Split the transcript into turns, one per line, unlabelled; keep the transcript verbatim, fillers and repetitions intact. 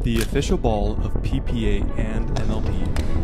The official ball of P P A and M L P